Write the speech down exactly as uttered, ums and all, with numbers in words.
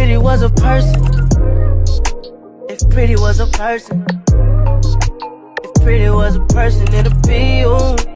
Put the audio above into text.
pretty was a person, if pretty was a person, if pretty was a person, it'd be you.